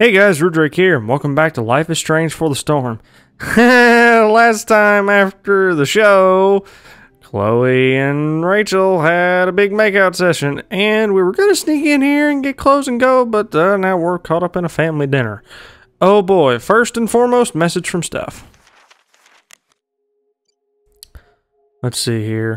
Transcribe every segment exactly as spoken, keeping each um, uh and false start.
Hey guys, Rudrick here, and welcome back to Life is Strange for the Storm. Last time after the show, Chloe and Rachel had a big makeout session, and we were going to sneak in here and get clothes and go, but uh, now we're caught up in a family dinner. Oh boy, first and foremost, message from Steph. Let's see here.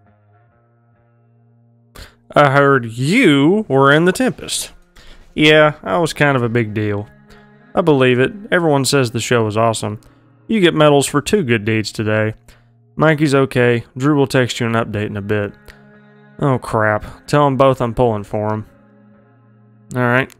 I heard you were in the Tempest. Yeah, I was kind of a big deal. I believe it. Everyone says the show is awesome. You get medals for two good deeds today. Mikey's okay. Drew will text you an update in a bit. Oh crap. Tell them both I'm pulling for them. Alright.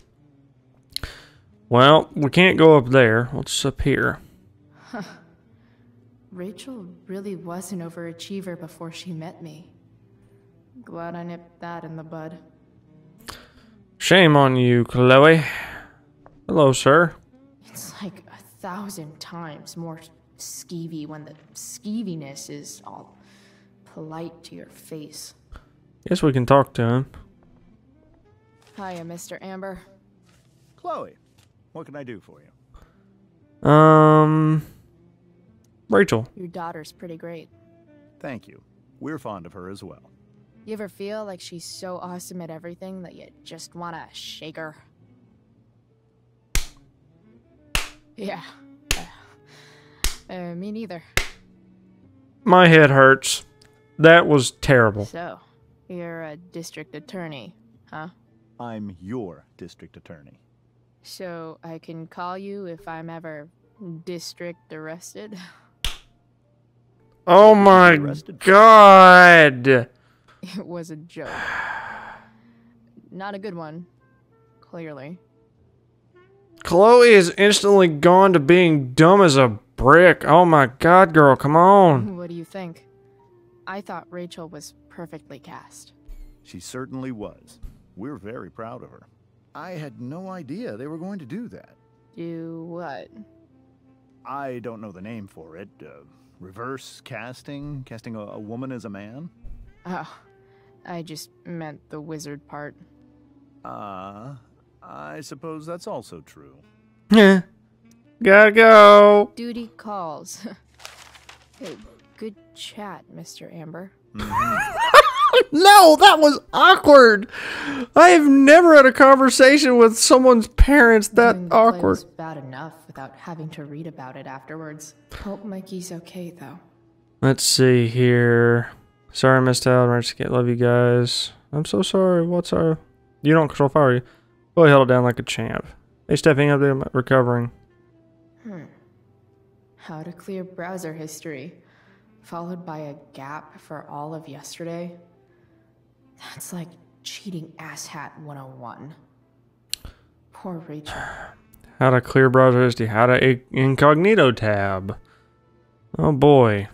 Well, we can't go up there. What's up here? Huh. Rachel really was an overachiever before she met me. Glad I nipped that in the bud. Shame on you, Chloe. Hello, sir. It's like a thousand times more skeevy when the skeeviness is all polite to your face. Guess we can talk to him. Hiya, Mister Amber. Chloe, what can I do for you? Um... Rachel. Your daughter's pretty great. Thank you. We're fond of her as well. You ever feel like she's so awesome at everything that you just want to shake her? Yeah. Uh, uh, me neither. My head hurts. That was terrible. So, you're a district attorney, huh? I'm your district attorney. So, I can call you if I'm ever district arrested? Oh my god! It was a joke. Not a good one, clearly. Chloe is instantly gone to being dumb as a brick. Oh my god, girl, come on. What do you think? I thought Rachel was perfectly cast. She certainly was. We're very proud of her. I had no idea they were going to do that. Do what? I don't know the name for it. Uh, reverse casting? Casting a, a woman as a man? Oh, I just meant the wizard part. Uh, I suppose that's also true. Yeah. Gotta go. Duty calls. Hey, good chat, Mister Amber. Mm-hmm. No, that was awkward. I have never had a conversation with someone's parents that Doing the play awkward. was bad enough without having to read about it afterwards. Hope Mikey's okay, though. Let's see here. Sorry I missed out. I just can't love you guys. I'm so sorry. What's our... You don't control fire, you? Oh, he held it down like a champ. Hey, stepping up there, recovering. Hmm. How to clear browser history, followed by a gap for all of yesterday. That's like cheating asshat one oh one. Poor Rachel. How to clear browser history. How to i- incognito tab. Oh boy.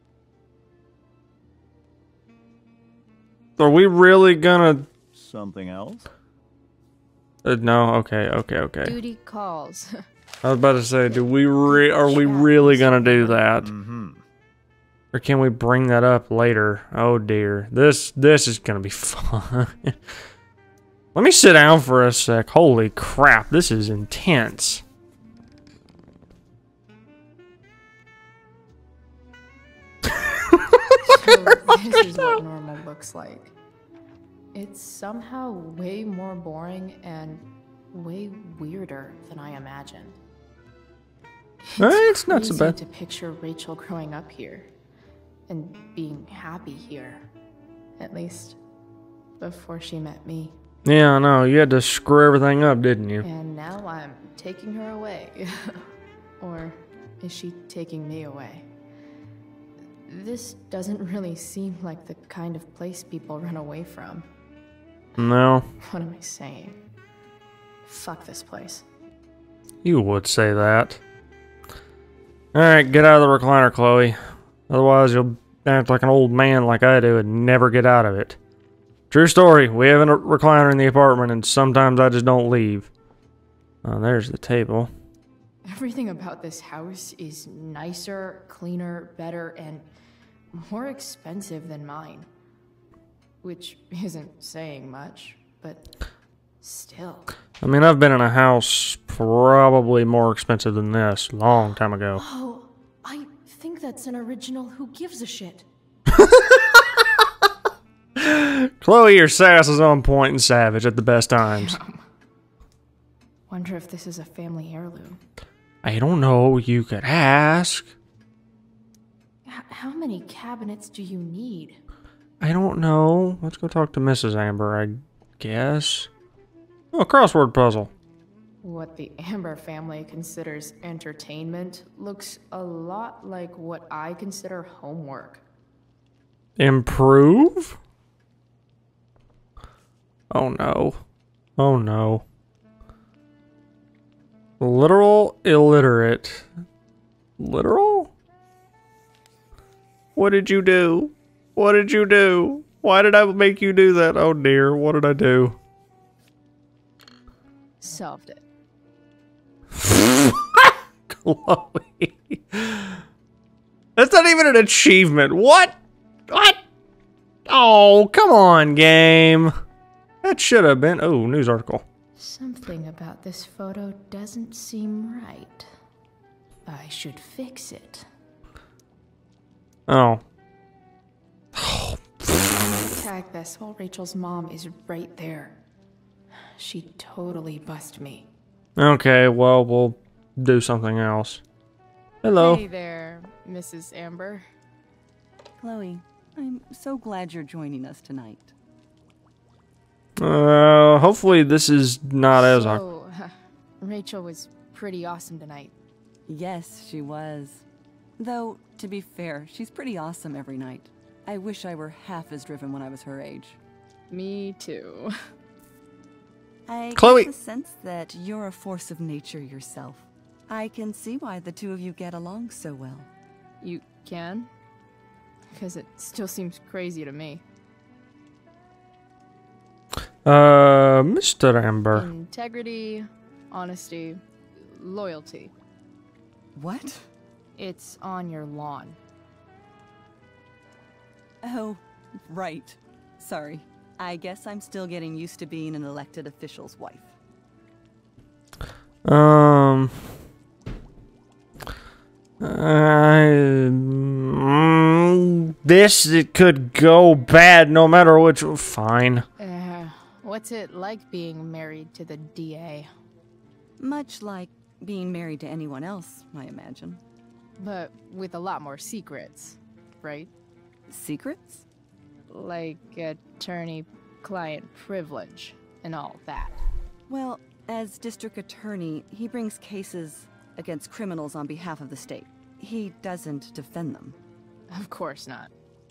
Are we really gonna... Something else? Uh, no, okay, okay, okay. Duty calls. I was about to say, do we re are we really gonna do that? Mm-hmm. Or can we bring that up later? Oh dear. This this is gonna be fun. Let me sit down for a sec. Holy crap, this is intense. So this is what normal looks like. It's somehow way more boring and way weirder than I imagined. It's, Eh, it's not so crazy bad. to picture Rachel growing up here and being happy here, at least before she met me. Yeah, I know. You had to screw everything up, didn't you? And now I'm taking her away. Or is she taking me away? This doesn't really seem like the kind of place people run away from. No. What am I saying? Fuck this place. You would say that. Alright, get out of the recliner, Chloe. Otherwise, you'll act like an old man like I do and never get out of it. True story. We have a recliner in the apartment, and sometimes I just don't leave. Oh, there's the table. Everything about this house is nicer, cleaner, better, and more expensive than mine. Which isn't saying much, but still. I mean, I've been in a house probably more expensive than this, long time ago. Oh, I think that's an original Who Gives a Shit. Chloe, your sass is on point and savage at the best times. Wonder if this is a family heirloom. I don't know. You could ask. H how many cabinets do you need? I don't know. Let's go talk to Missus Amber, I guess. Oh, crossword puzzle. What the Amber family considers entertainment looks a lot like what I consider homework. Improve? Oh no. Oh no. Literal illiterate. Literal? What did you do? What did you do? Why did I make you do that? Oh dear, what did I do? Solved it. Chloe. That's not even an achievement. What? What? Oh, come on, game. That should have been... Oh, news article. Something about this photo doesn't seem right. I should fix it. Oh. Tag this while Rachel's mom is right there. She totally bust me. Okay, well, we'll do something else. Hello. Hey there, Missus Amber. Chloe, I'm so glad you're joining us tonight. Uh, hopefully this is not as awkward. So, Rachel was pretty awesome tonight. Yes, she was. Though, to be fair, she's pretty awesome every night. I wish I were half as driven when I was her age. Me too. I Chloe. get the sense that you're a force of nature yourself. I can see why the two of you get along so well. You can? Because it still seems crazy to me. Uh, Mister Amber. Integrity, honesty, loyalty. What? It's on your lawn. Oh, right. Sorry. I guess I'm still getting used to being an elected official's wife. Um... I, mm, this it could go bad no matter which. Fine. Uh, what's it like being married to the D A? Much like being married to anyone else, I imagine. But with a lot more secrets, right? Secrets? Like attorney-client privilege and all that. Well, as district attorney, he brings cases against criminals on behalf of the state. He doesn't defend them. Of course not.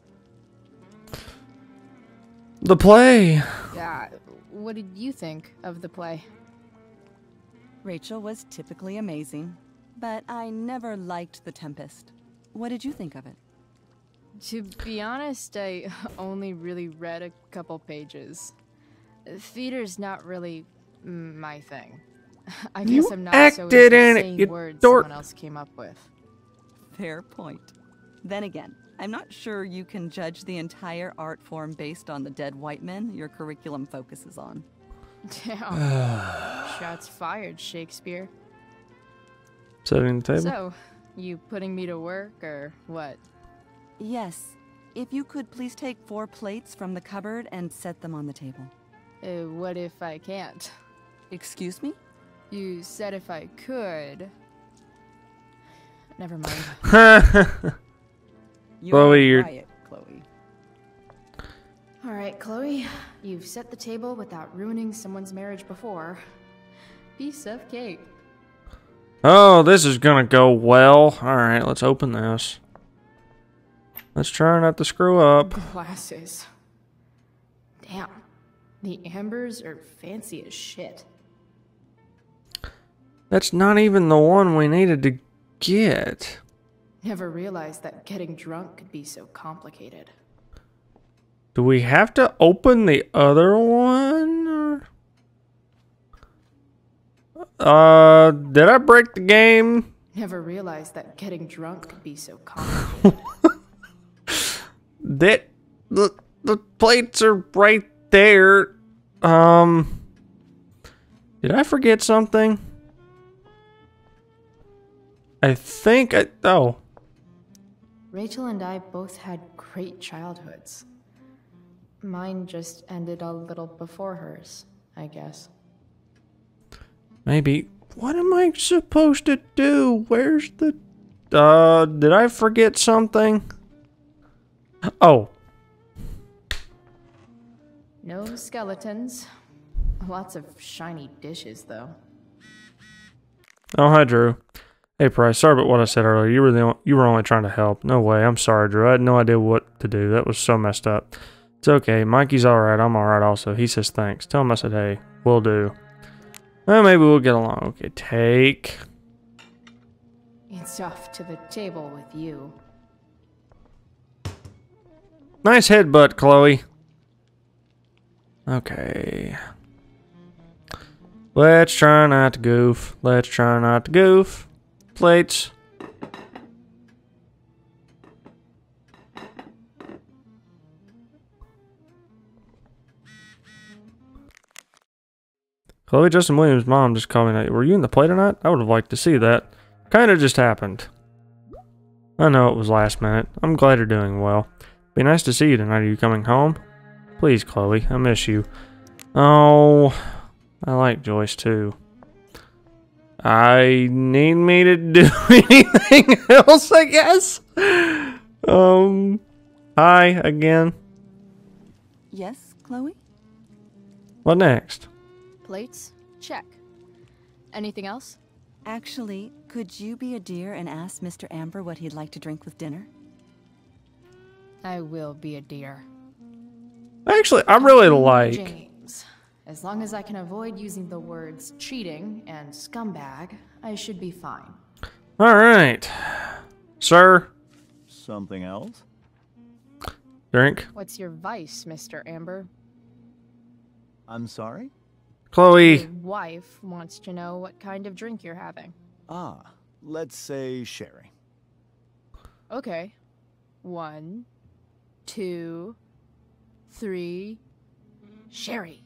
The play. Yeah, what did you think of the play? Rachel was typically amazing, but I never liked The Tempest. What did you think of it? To be honest, I only really read a couple pages. Theater's not really my thing. I guess You I'm not so acted into in it, saying you words dork. someone else came up with. Fair point. Then again, I'm not sure you can judge the entire art form based on the dead white men your curriculum focuses on. Damn. Shots fired, Shakespeare. Setting the table. So, you putting me to work or what? Yes. If you could please take four plates from the cupboard and set them on the table. Uh, what if I can't? Excuse me? You said if I could. Never mind. You're Chloe, you're- quiet, Chloe. Alright, Chloe. You've set the table without ruining someone's marriage before. Piece of cake. Oh, this is gonna go well. Alright, let's open this. Let's try not to screw up. Glasses. Damn. The Ambers are fancy as shit. That's not even the one we needed to get. Never realized that getting drunk could be so complicated. Do we have to open the other one? Or... Uh, did I break the game? Never realized that getting drunk could be so complicated. That the the plates are right there. Um, Did I forget something? I think I... Oh. Rachel and I both had great childhoods. Mine just ended a little before hers, I guess. Maybe... What am I supposed to do? Where's the... Uh, did I forget something? Oh. No skeletons. Lots of shiny dishes, though. Oh, hi, Drew. Hey, Price. Sorry about what I said earlier. You were the only, you were only trying to help. No way. I'm sorry, Drew. I had no idea what to do. That was so messed up. It's okay. Mikey's all right. I'm all right also. He says thanks. Tell him I said hey. Will do. Well, maybe we'll get along. Okay, take. It's off to the table with you. Nice headbutt, Chloe. Okay. Let's try not to goof. Let's try not to goof. Plates. Chloe, Justin Williams' mom just called me. Were you in the play tonight? I would have liked to see that. Kinda just happened. I know it was last minute. I'm glad you're doing well. Be nice to see you tonight. Are you coming home? Please, Chloe. I miss you. Oh, I like Joyce too. I need me to do anything else, I guess. Um, hi again. Yes, Chloe? What next? Plates? Check. Anything else? Actually, could you be a dear and ask Mister Amber what he'd like to drink with dinner? I will be a dear. Actually, I really like... James. As long as I can avoid using the words cheating and scumbag, I should be fine. Alright. Sir? Something else? Drink. What's your vice, Mister Amber? I'm sorry? Chloe. Your wife wants to know what kind of drink you're having. Ah, let's say sherry. Okay. One, two, three. Sherry.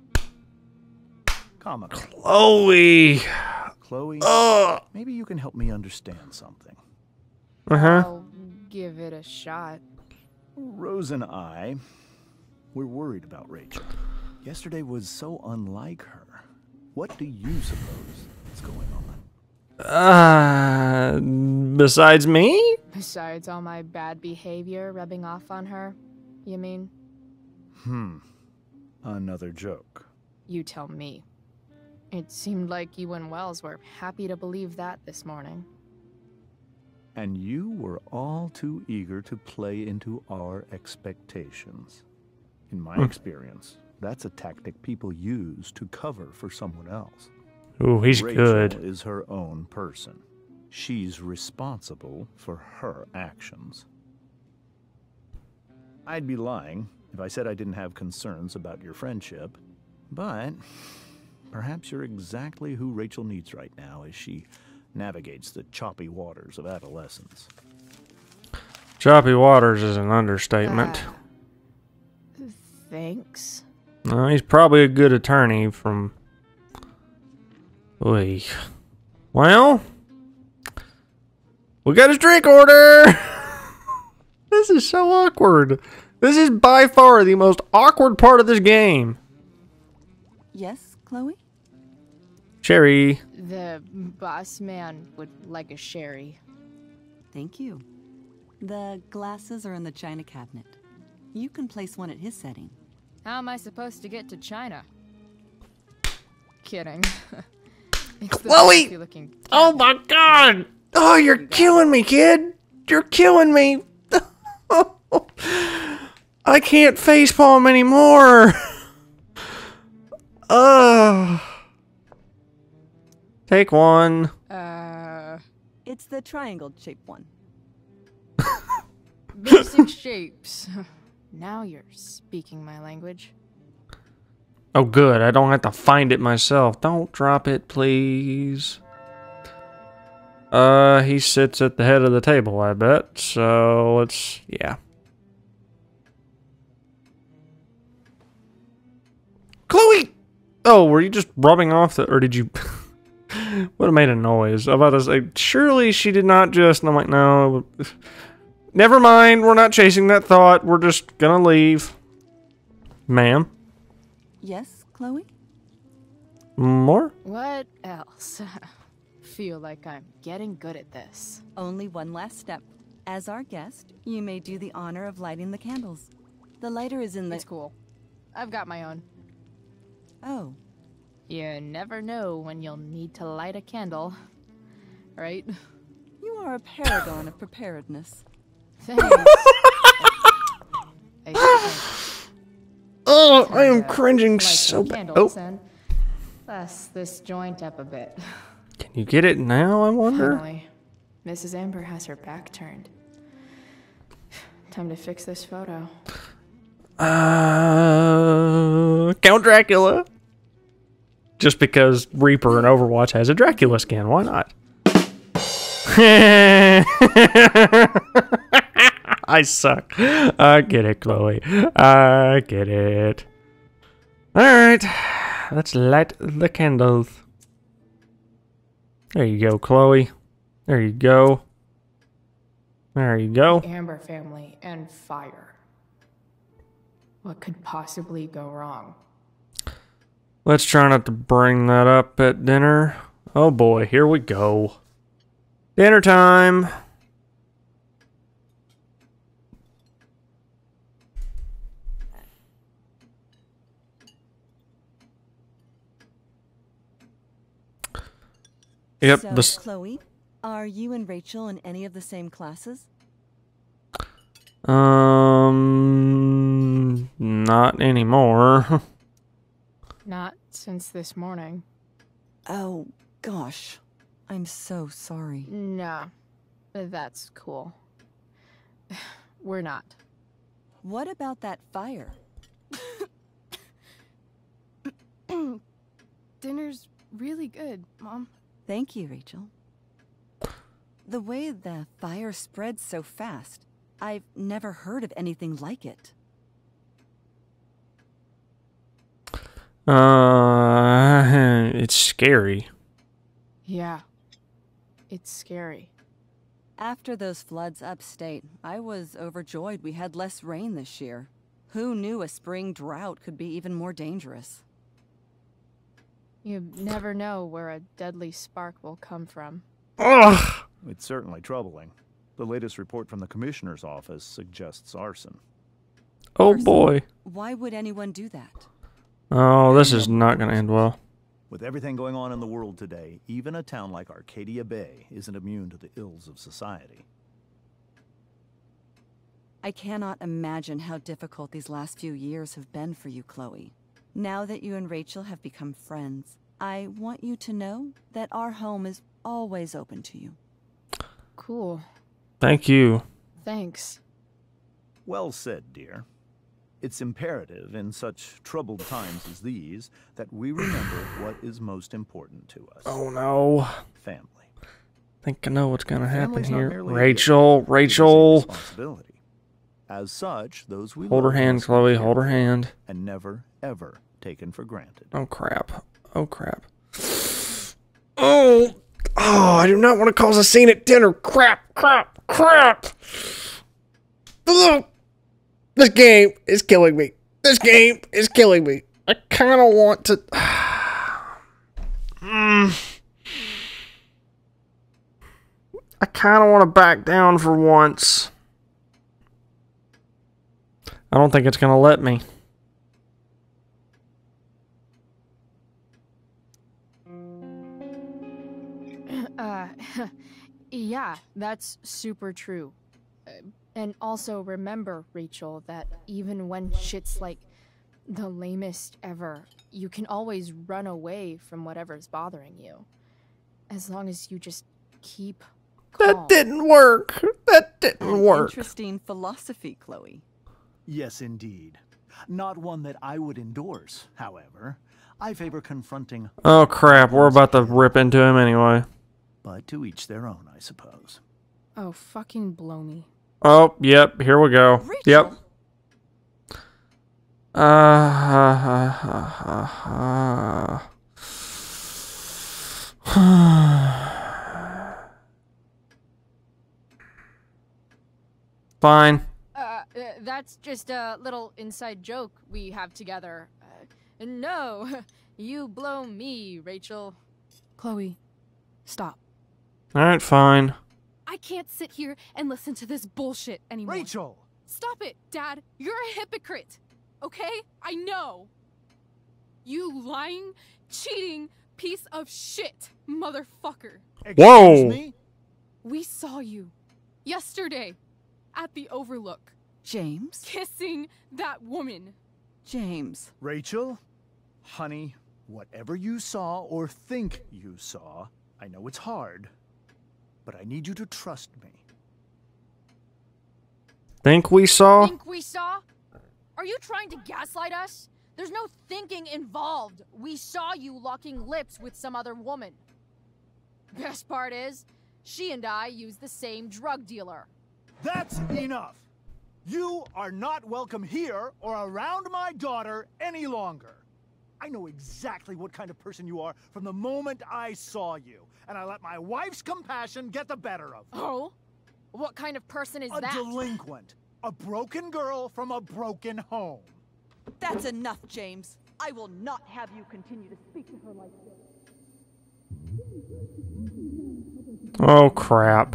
Comical. Chloe. Chloe, Ugh. maybe you can help me understand something. Uh-huh. I'll give it a shot. Rose and I, we're worried about Rachel. Yesterday was so unlike her. What do you suppose is going on? Uh, besides me? Besides all my bad behavior rubbing off on her, you mean? Hmm. Another joke. You tell me. It seemed like you and Wells were happy to believe that this morning. And you were all too eager to play into our expectations. In my Hmm. experience, that's a tactic people use to cover for someone else. Ooh, he's Rachel good. is her own person. She's responsible for her actions. I'd be lying if I said I didn't have concerns about your friendship, but perhaps you're exactly who Rachel needs right now as she navigates the choppy waters of adolescence. Choppy waters is an understatement. Uh, thanks. No, he's probably a good attorney from... Oy. Well, we got his drink order. This is so awkward. This is by far the most awkward part of this game. Yes, Chloe? Sherry. The boss man would like a sherry. Thank you. The glasses are in the china cabinet. You can place one at his setting. How am I supposed to get to China? Kidding. It's the Chloe! fancy looking Oh my god. Oh, you're killing me, kid. You're killing me. I can't facepalm anymore. Ugh. Take one. Uh, It's the triangle-shaped one. basic shapes. Now you're speaking my language. Oh, good. I don't have to find it myself. Don't drop it, please. Uh, he sits at the head of the table, I bet. So, let's... yeah. Chloe! Oh, were you just rubbing off the... Or did you... Would have made a noise. I'm about to say, surely she did not just... And I'm like, no. Never mind. We're not chasing that thought. We're just gonna leave. Ma'am? Yes, Chloe? More? What else? Feel like I'm getting good at this. Only one last step. As our guest, you may do the honor of lighting the candles. The lighter is in the... It's cool. I've got my own. Oh. You never know when you'll need to light a candle. Right? You are a paragon of preparedness. Thanks. I Oh, I am uh, cringing light so some bad. candles Oh, and bless this joint up a bit. can you get it now, I wonder? Finally, Missus Amber has her back turned. Time to fix this photo. Uh, Count Dracula. Just because Reaper in Overwatch has a Dracula skin, why not? I suck. I get it, Chloe. I get it. Alright. Let's light the candles. There you go, Chloe. There you go. There you go. Amber family and fire. What could possibly go wrong? Let's try not to bring that up at dinner. Oh boy, here we go. Dinner time. Yep, So, this Chloe, are you and Rachel in any of the same classes? um not anymore. Not since this morning. Oh, gosh. I'm so sorry. Nah, that's cool. We're not. What about that fire? Dinner's really good, Mom. Thank you, Rachel. The way the fire spreads so fast, I've never heard of anything like it. Uh, it's scary. Yeah, it's scary. After those floods upstate, I was overjoyed we had less rain this year. Who knew a spring drought could be even more dangerous? You never know where a deadly spark will come from. Ugh. It's certainly troubling. The latest report from the Commissioner's office suggests arson. Oh Arson? boy. Why would anyone do that? Oh, this is not going to end well. With everything going on in the world today, even a town like Arcadia Bay isn't immune to the ills of society. I cannot imagine how difficult these last few years have been for you, Chloe. Now that you and Rachel have become friends, I want you to know that our home is always open to you. Cool. Thank you. Thanks. Well said, dear. It's imperative in such troubled times as these that we remember what is most important to us. Oh no. Family. I think I know what's going to happen Family's not here. merely a Rachel, gift, it is a Rachel. responsibility. As such, those we Hold her love hand, must be Chloe. cared Hold her for hand. and never, ever taken for granted. Oh crap. Oh crap. Oh. Oh, I do not want to cause a scene at dinner. Crap, crap, crap. Ugh. This game is killing me. This game is killing me. I kind of want to... mm. I kind of want to back down for once. I don't think it's going to let me. Uh, yeah, that's super true. Uh, and also remember, Rachel, that even when shit's like the lamest ever, you can always run away from whatever's bothering you. As long as you just keep calm. That didn't work. That didn't An work. interesting philosophy, Chloe. Yes, indeed. Not one that I would endorse, however. I favor confronting, Oh crap, we're about to rip into him anyway. but to each their own, I suppose. Oh, fucking blow me. Oh, yep, here we go. Rachel! Yep. Uh, uh, uh, uh, uh. Fine. Uh, uh, that's just a little inside joke we have together. Uh, no, you blow me, Rachel. Chloe, stop. Alright, fine. I can't sit here and listen to this bullshit anymore. Rachel! Stop it, Dad. You're a hypocrite. Okay? I know. You lying, cheating piece of shit, motherfucker. Whoa. Excuse me? We saw you yesterday at the Overlook James? kissing that woman. James. Rachel, honey, whatever you saw or think you saw, I know it's hard, but I need you to trust me. Think we saw? Think we saw? Are you trying to gaslight us? There's no thinking involved. We saw you locking lips with some other woman. Best part is, she and I use the same drug dealer. That's enough! You are not welcome here or around my daughter any longer. I know exactly what kind of person you are from the moment I saw you, and I let my wife's compassion get the better of me. Oh? What kind of person is A that? delinquent. A broken girl from a broken home. That's enough, James. I will not have you continue to speak to her like this. Oh, crap.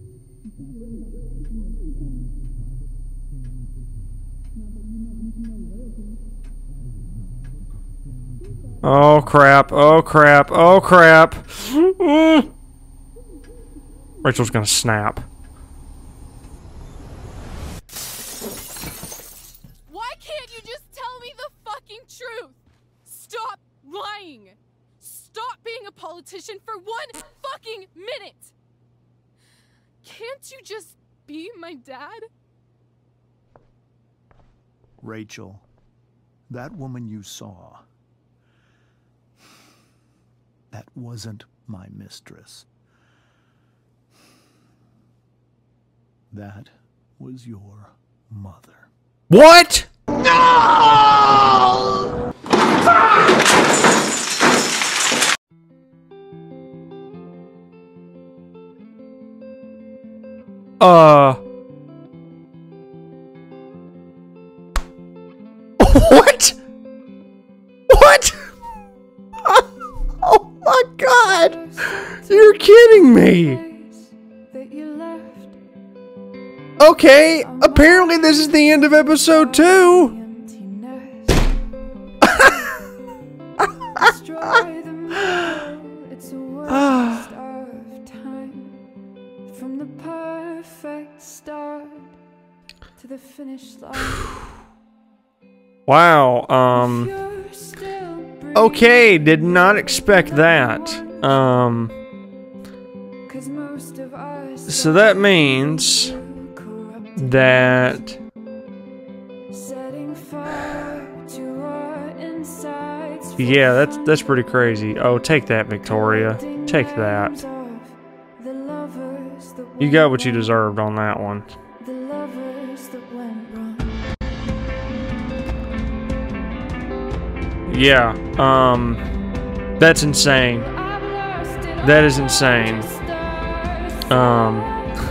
Oh, crap. Oh, crap. Oh, crap. Rachel's gonna snap. Why can't you just tell me the fucking truth? Stop lying. Stop being a politician for one fucking minute. Can't you just be my dad? Rachel, that woman you saw, that wasn't my mistress. That was your mother. What? Uh. What? What? Oh my God! You're kidding me! Okay, apparently this is the end of episode two. Wow, um, okay, did not expect that. Um, so that means that yeah, that's that's pretty crazy. Oh, take that, Victoria. Take that. You got what you deserved on that one. Yeah, um, that's insane. That is insane. Um,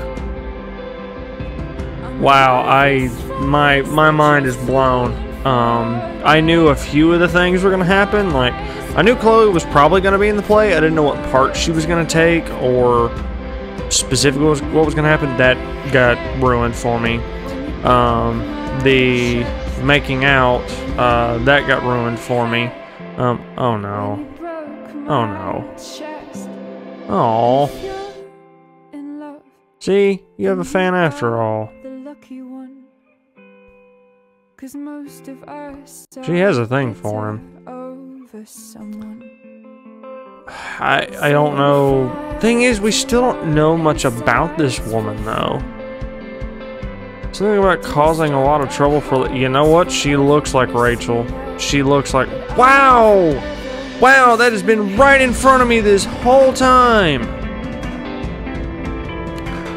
wow, I, my, my mind is blown. Um, I knew a few of the things were gonna happen. Like, I knew Chloe was probably gonna be in the play. I didn't know what part she was gonna take or specifically what was, what was gonna happen. That got ruined for me. Um, the making out, uh, that got ruined for me. Um, oh no. Oh no. Aww. See, you have a fan after all. She has a thing for him. I, I don't know. Thing is, we still don't know much about this woman, though. Something about causing a lot of trouble for... You know what? She looks like Rachel. She looks like... Wow! Wow, that has been right in front of me this whole time!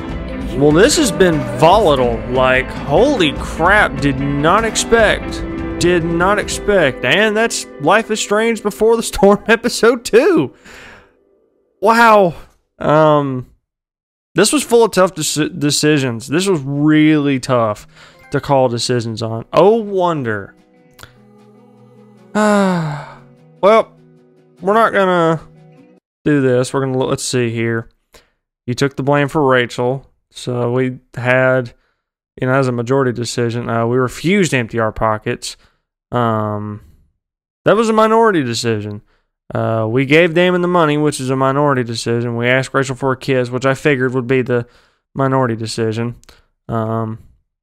Well, this has been volatile. Like, holy crap, did not expect did not expect. And that's Life is Strange Before the Storm episode two. Wow. Um, this was full of tough de- decisions. This was really tough to call decisions on. Oh, wonder. Ah, well, we're not gonna do this. We're gonna look, let's see here. You took the blame for Rachel, so we had, you know, as a majority decision, uh, we refused to empty our pockets. Um, that was a minority decision. Uh, we gave Damon the money, which is a minority decision. We asked Rachel for a kiss, which I figured would be the minority decision. Um,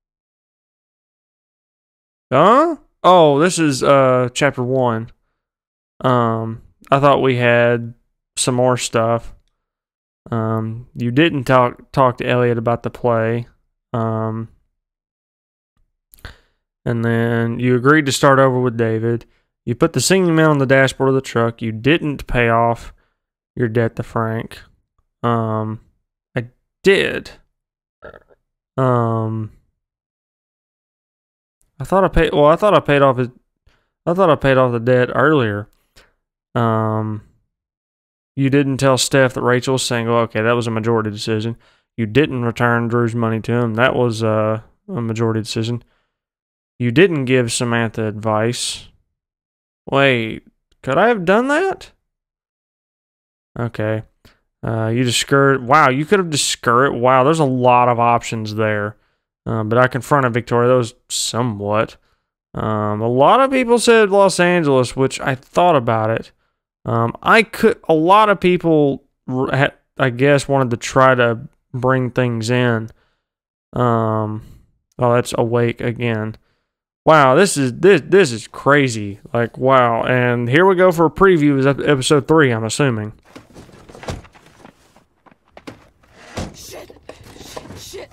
huh? Oh, this is uh chapter one. Um, I thought we had some more stuff. Um, you didn't talk talk to Elliot about the play. Um, and then you agreed to start over with David. You put the singing man on the dashboard of the truck. You didn't pay off your debt to Frank. Um, I did. Um, I thought I paid. Well, I thought I paid off his. I thought I paid off the debt earlier. Um, you didn't tell Steph that Rachel was saying, "Oh, okay, that was a majority decision." You didn't return Drew's money to him. That was uh, a majority decision. You didn't give Samantha advice. Wait, could I have done that? Okay. Uh, you discouraged. Wow, you could have discouraged. Wow, there's a lot of options there. Um, but I confronted Victoria. That was somewhat. Um, a lot of people said Los Angeles, which I thought about it. Um, I could. A lot of people, I guess, wanted to try to bring things in. Um, oh, that's Awake again. Wow, this is this this is crazy. Like, wow. And here we go for a preview of episode three, I'm assuming. Shit. Shit. Shit.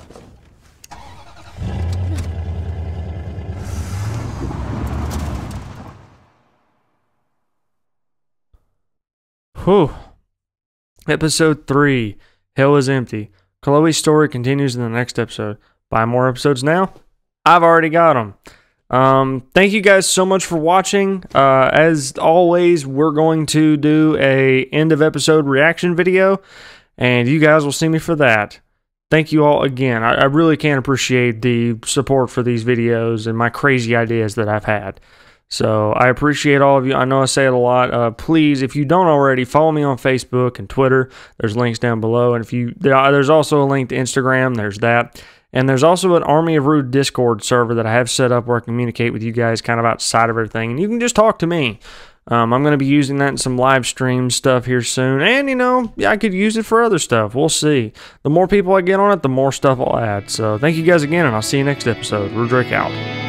Whew. Episode three, Hell is Empty. Chloe's story continues in the next episode. Buy more episodes now? I've already got them. Um, thank you guys so much for watching. Uh, as always, we're going to do a end of episode reaction video, and you guys will see me for that. Thank you all again. I, I really can appreciate the support for these videos and my crazy ideas that I've had. So I appreciate all of you. I know I say it a lot. Uh, please, if you don't already, follow me on Facebook and Twitter. There's links down below. And if you, there, there's also a link to Instagram. There's that. And there's also an Army of Rude Discord server that I have set up where I communicate with you guys kind of outside of everything. And you can just talk to me. Um, I'm going to be using that in some live stream stuff here soon. And, you know, I could use it for other stuff. We'll see. The more people I get on it, the more stuff I'll add. So thank you guys again, and I'll see you next episode. Rudrick out.